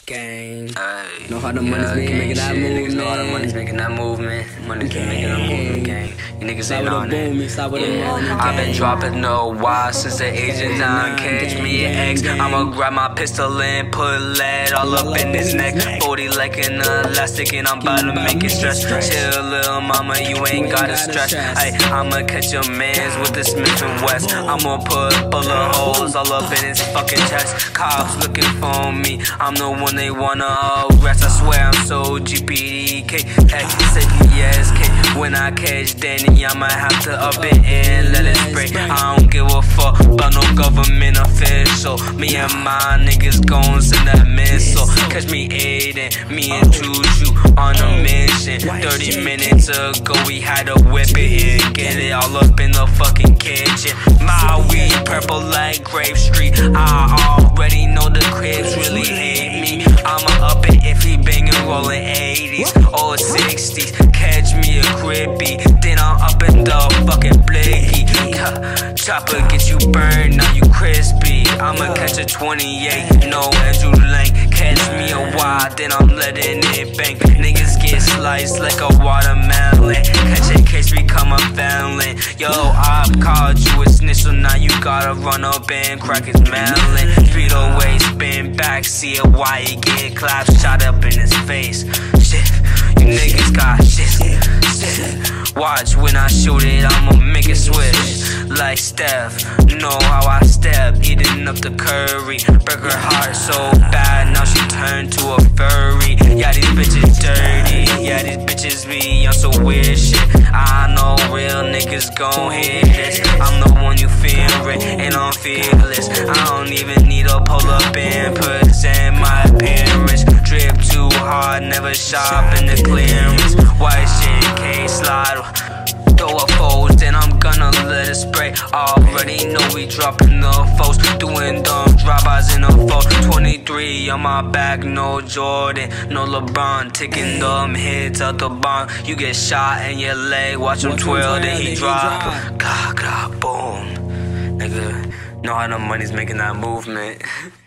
Gang. Ay, Know how the money's been making that Niggas know how the movement. money's making that movement. Money's been making that movement, gang. You niggas ain't on it. Stop with the money, I've been gang. dropping no Y since the age of 9. Catch me an X. I'ma grab my pistol and put lead all up in his neck. 40 like an elastic and I'm about to make it stretch. Chill, little mama, you ain't gotta stretch. Ay, I'ma catch your mans with the Smith & West. I'ma put bullet holes all up in his fucking chest. Cops looking for me, I'm the one they wanna arrest. I swear I'm so GPDK, XCSK. When I catch Danny, I might have to up it and let it spray. I don't give a fuck about no government official. Me and my niggas gon' send that missile. Catch me aiding, me and Choo-Choo on a mission. 30 minutes ago we had to whip it and get it all up in the fucking kitchen. My weed purple like Grape Street. I already know the Crips really hate me. I'ma up it if he bangin' rollin' 80s or 60s. Catch me a crippy, then I'm up in the fucking blicky. Chopper get you burned, now you crispy. I'ma catch a 28, no Andrew Lang. Catch me a Y, then I'm letting it bang. Niggas get sliced like a watermelon. Catch a case, become a felon. Yo, I called you a snitch, so now you gotta run up and crack his melon. Speed away, spin back, see a why he get clapped, shot up in his face. Shit, you niggas got shit. Watch when I shoot it, I'ma make it switch. Like Steph, know how I step, eating up the curry. Break her heart so bad, now she turned to a furry. Yeah, these bitches dirty, yeah, these bitches be on some weird shit. I know real niggas gon' hear this. I'm the one you fearing, and I'm fearless. I don't even need to pull up and present my appearance. Drip too hard, never shop in the clearance. White shit can't slide. Throw up foes, then I'm gonna let it spray. Already know we dropping the foes, doing dumb drop-bys in the foe. 23 on my back, no Jordan, no LeBron, taking them hits out the barn. You get shot in your leg, watch him twirl, then he drop. Gah, gah, boom. Nigga, know how the money's making that movement.